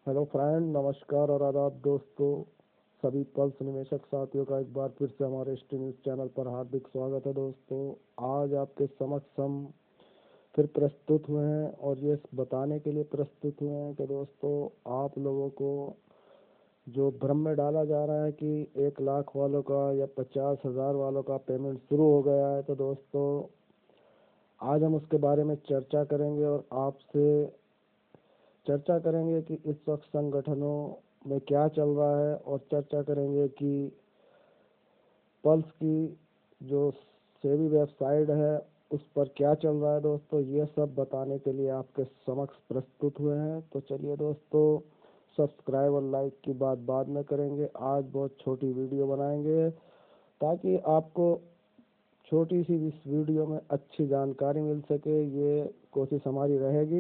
Hello friend, नमस्कार और आदाब दोस्तों। सभी पल्स निवेशक साथियों का एक बार फिर से हमारे स्टी न्यूज़ चैनल पर हार्दिक स्वागत है दोस्तों। आज आपके समक्ष हम फिर प्रस्तुत हुए हैं और ये बताने के लिए प्रस्तुत हुए हैं कि दोस्तों, आप लोगों को जो भ्रम में डाला जा रहा है कि 1 लाख वालों का या 50,000 वालों का पेमेंट शुरू हो गया है, तो दोस्तों आज हम उसके बारे में चर्चा करेंगे और आपसे चर्चा करेंगे कि इस वक्त संगठनों में क्या चल रहा है, और चर्चा करेंगे कि पल्स की जो सेबी वेबसाइट है उस पर क्या चल रहा है। दोस्तों ये सब बताने के लिए आपके समक्ष प्रस्तुत हुए हैं। तो चलिए दोस्तों, सब्सक्राइब और लाइक की बात बाद में करेंगे। आज बहुत छोटी वीडियो बनाएंगे ताकि आपको छोटी सी इस वीडियो में अच्छी जानकारी मिल सके, ये कोशिश हमारी रहेगी।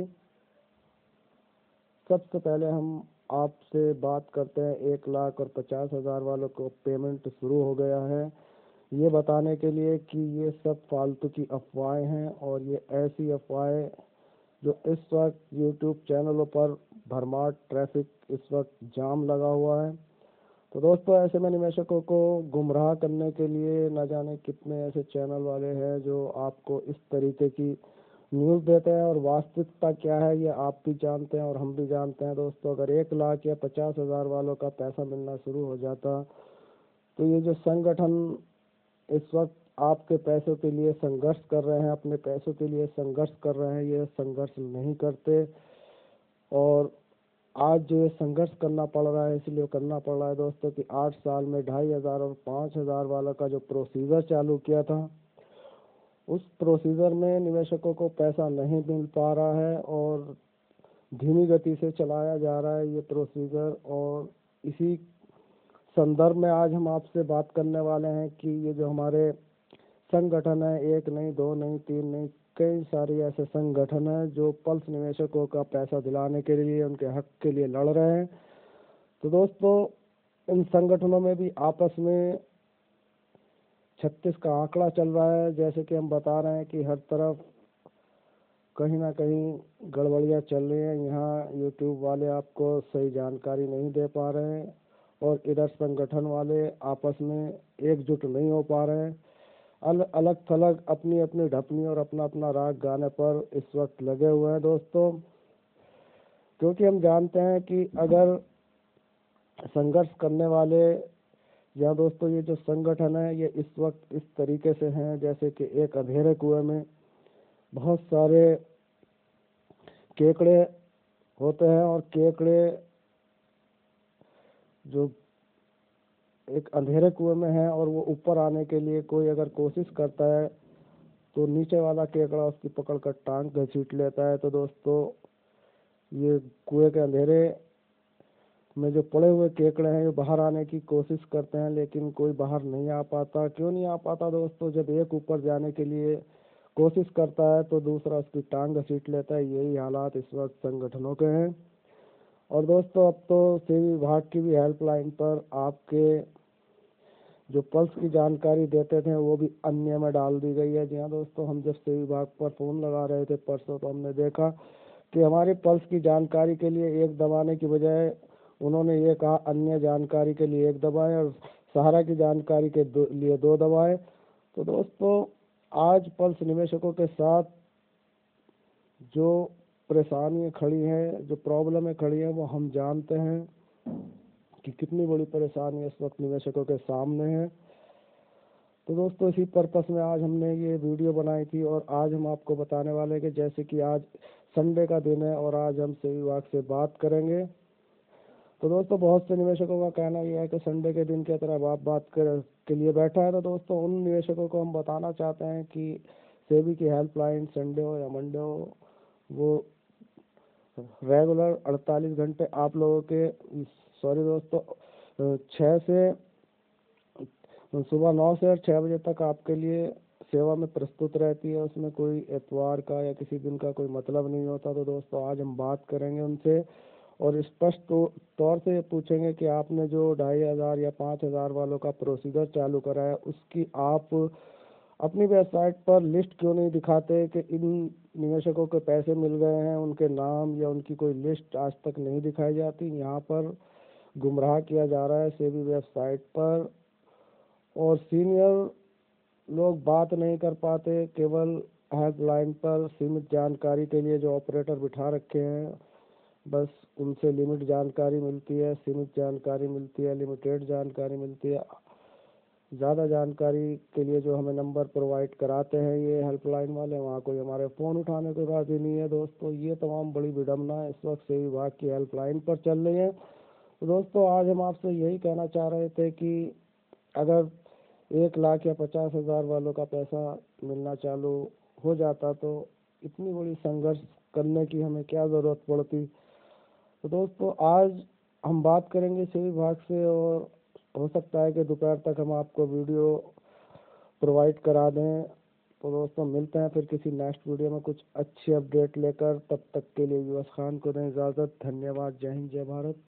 सबसे पहले हम आपसे बात करते हैं 1,50,000 वालों को पेमेंट शुरू हो गया है, ये बताने के लिए कि ये सब फालतू की अफवाहें हैं, और ये ऐसी अफवाहें जो इस वक्त यूट्यूब चैनलों पर भरमार ट्रैफिक इस वक्त जाम लगा हुआ है। तो दोस्तों, ऐसे में निवेशकों को गुमराह करने के लिए न जाने कितने ऐसे चैनल वाले हैं जो आपको इस तरीके की न्यूज़ देते हैं, और वास्तविकता क्या है ये आप भी जानते हैं और हम भी जानते हैं। दोस्तों, अगर 1 लाख या 50,000 वालों का पैसा मिलना शुरू हो जाता, तो ये जो संगठन इस वक्त आपके पैसों के लिए संघर्ष कर रहे हैं, अपने पैसों के लिए संघर्ष कर रहे हैं, ये संघर्ष नहीं करते। और आज जो ये संघर्ष करना पड़ रहा है, इसलिए करना पड़ रहा है दोस्तों कि 8 साल में 2,500 और 5,000 वालों का जो प्रोसीजर चालू किया था, उस प्रोसीजर में निवेशकों को पैसा नहीं मिल पा रहा है और धीमी गति से चलाया जा रहा है ये प्रोसीजर। और इसी संदर्भ में आज हम आपसे बात करने वाले हैं कि ये जो हमारे संगठन है, एक नहीं, दो नहीं, तीन नहीं, कई सारे ऐसे संगठन हैं जो पल्स निवेशकों का पैसा दिलाने के लिए, उनके हक के लिए लड़ रहे हैं। तो दोस्तों, इन संगठनों में भी आपस में 36 का आंकड़ा चल रहा है। जैसे कि हम बता रहे हैं कि हर तरफ कहीं ना कहीं गड़बड़ियाँ चल रही हैं। यहाँ यूट्यूब वाले आपको सही जानकारी नहीं दे पा रहे हैं, और इधर संगठन वाले आपस में एकजुट नहीं हो पा रहे हैं। अलग थलग अपनी अपनी ढपनी और अपना अपना राग गाने पर इस वक्त लगे हुए हैं दोस्तों। क्योंकि हम जानते हैं कि अगर संघर्ष करने वाले, या दोस्तों ये जो संगठन है ये इस वक्त इस तरीके से हैं जैसे कि एक अंधेरे कुएं में बहुत सारे केकड़े होते हैं, और केकड़े जो एक अंधेरे कुएं में है और वो ऊपर आने के लिए कोई अगर कोशिश करता है, तो नीचे वाला केकड़ा उसकी पकड़ कर टांग घसीट लेता है। तो दोस्तों, ये कुएं के अंधेरे में जो पड़े हुए केकड़े हैं, ये बाहर आने की कोशिश करते हैं, लेकिन कोई बाहर नहीं आ पाता। क्यों नहीं आ पाता दोस्तों? जब एक ऊपर जाने के लिए कोशिश करता है तो दूसरा उसकी टांग घसीट लेता है। यही हालात इस वक्त संगठनों के हैं। और दोस्तों, अब तो सेबी विभाग की भी हेल्पलाइन पर आपके जो पल्स की जानकारी देते थे वो भी अन्य में डाल दी गई है। जी हाँ दोस्तों, हम जब सेबी विभाग पर फ़ोन लगा रहे थे परसों, तो हमने देखा कि हमारे पल्स की जानकारी के लिए एक दबाने की बजाय उन्होंने ये कहा अन्य जानकारी के लिए एक दबाएं और सहारा की जानकारी के लिए दो दबाएं। तो दोस्तों, आज पल्स निवेशकों के साथ जो परेशानियां खड़ी हैं, जो प्रॉब्लमें खड़ी हैं, वो हम जानते हैं कि कितनी बड़ी परेशानी इस वक्त निवेशकों के सामने है। तो दोस्तों, इसी पर्पस में आज हमने ये वीडियो बनाई थी, और आज हम आपको बताने वाले हैं कि जैसे कि आज संडे का दिन है और आज हम सेबी विभाग से बात करेंगे। तो दोस्तों, बहुत से निवेशकों का कहना यह है कि संडे के दिन की तरह आप बात कर के लिए बैठा है। तो दोस्तों, उन निवेशकों को हम बताना चाहते हैं कि सेबी की हेल्पलाइन संडे हो या मंडे हो, वो रेगुलर 48 घंटे आप लोगों के, सॉरी दोस्तों, 6 से सुबह 9 से 6 बजे तक आपके लिए सेवा में प्रस्तुत रहती है। उसमें कोई एतवार का या किसी दिन का कोई मतलब नहीं होता। तो दोस्तों, आज हम बात करेंगे उनसे और स्पष्ट तौर से ये पूछेंगे कि आपने जो 2,500 या 5,000 वालों का प्रोसीजर चालू करा है, उसकी आप अपनी वेबसाइट पर लिस्ट क्यों नहीं दिखाते कि इन निवेशकों के पैसे मिल गए हैं, उनके नाम या उनकी कोई लिस्ट आज तक नहीं दिखाई जाती। यहाँ पर गुमराह किया जा रहा है सेबी वेबसाइट पर, और सीनियर लोग बात नहीं कर पाते। केवल हेल्पलाइन पर सीमित जानकारी के लिए जो ऑपरेटर बिठा रखे हैं, बस उनसे लिमिट जानकारी मिलती है, सीमित जानकारी मिलती है, लिमिटेड जानकारी मिलती है। ज़्यादा जानकारी के लिए जो हमें नंबर प्रोवाइड कराते हैं ये हेल्पलाइन वाले, वहाँ कोई हमारे फ़ोन उठाने को राज़ी नहीं है। दोस्तों, ये तमाम बड़ी विडम्बना इस वक्त सेबी विभाग की हेल्पलाइन पर चल रही है। तो दोस्तों, आज हम आपसे यही कहना चाह रहे थे कि अगर 1 लाख या 50,000 वालों का पैसा मिलना चालू हो जाता तो इतनी बड़ी संघर्ष करने की हमें क्या ज़रूरत पड़ती। तो दोस्तों, आज हम बात करेंगे सेबी विभाग से, और हो सकता है कि दोपहर तक हम आपको वीडियो प्रोवाइड करा दें। तो दोस्तों, मिलते हैं फिर किसी नेक्स्ट वीडियो में कुछ अच्छी अपडेट लेकर। तब तक के लिए यूएस खान को दें इजाज़त। धन्यवाद। जय हिंद, जय भारत।